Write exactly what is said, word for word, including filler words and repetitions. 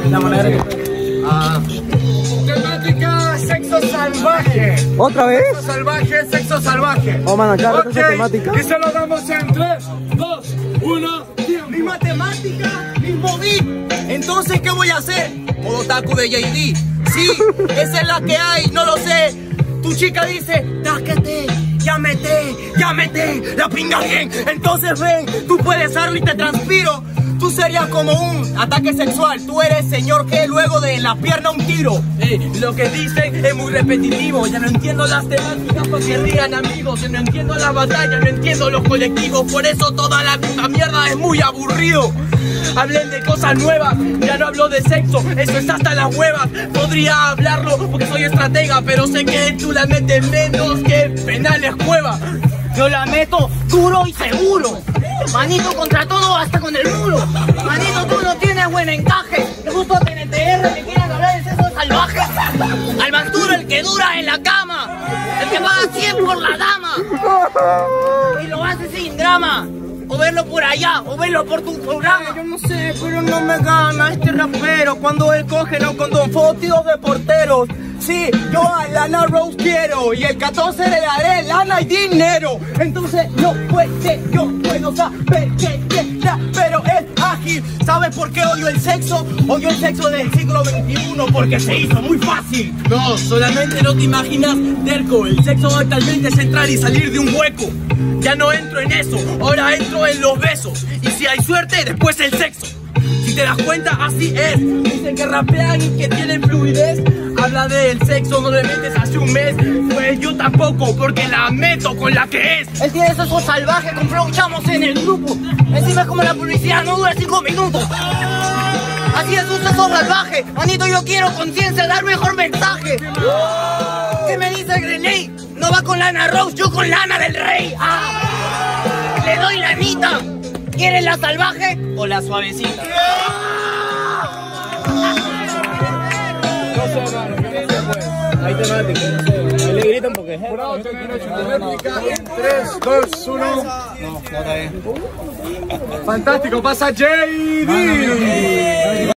la manera que... Ah. Temática sexo salvaje. ¿Otra vez? Sexo salvaje, sexo salvaje. Oh, man, acá okay. esa temática. Y se lo damos en tres, dos, uno, tiempo. Mi matemática, mismo beat. Entonces, ¿qué voy a hacer? Modo taku de J D. Sí, esa es la que hay, no lo sé. Tu chica dice, táquete, llámete, llámete, la pinga bien. Entonces ven, tú puedes darlo y te transpiro. Tú serías como un ataque sexual. Tú eres señor que luego de la pierna un tiro. Eh, lo que dicen es muy repetitivo. Ya no entiendo las temáticas para que rían amigos. Ya no entiendo las batallas, no entiendo los colectivos. Por eso toda la puta mierda es muy aburrido. Hablen de cosas nuevas, ya no hablo de sexo, eso es hasta las huevas. Podría hablarlo porque soy estratega, pero sé que tú la metes menos que penales cueva. Yo la meto duro y seguro. Manito contra todo hasta con el muro. Manito, tú no tienes buen encaje. Te gusta T N T R, te quieren hablar de sexo salvaje. Al más duro el que dura en la cama. El que paga cien por la dama. Y lo hace sin drama. O verlo por allá, o verlo por tu programa. Yo no sé, pero no me gana este rapero cuando él coge no condón, fotos de porteros. Sí, yo a Lana Rose quiero y el catorce le daré lana y dinero. Entonces no puede, yo puedo saber que quiera, pero es ágil. ¿Sabes por qué odio el sexo? Odio el sexo del siglo veintiuno porque se hizo muy fácil. No, solamente no te imaginas, terco. El sexo actualmente es entrar y salir de un hueco. Ya no entro en eso, ahora entro en los besos. Y si hay suerte, después el sexo. Si te das cuenta, así es. Dicen que rapean y que tienen fluidez. Habla del sexo, no le metes hace un mes. Pues yo tampoco, porque la meto con la que es. Él tiene sexo salvaje con flow chamos en el grupo. Encima es como la publicidad, no dura cinco minutos. Así es un sexo salvaje. Manito, yo quiero conciencia, dar mejor mensaje. ¿Qué me dice el Grenade? No va con Lana Rose, yo con Lana del Rey. Ah, le doy la anita. ¿Quieres la salvaje o la suavecita? No sé, mano, yo no sé, pues. Hay temática, no sé. Ahí le gritan porque es. Bravo, termina su temática en tres, dos, uno. No, no está bien. Fantástico, pasa J D.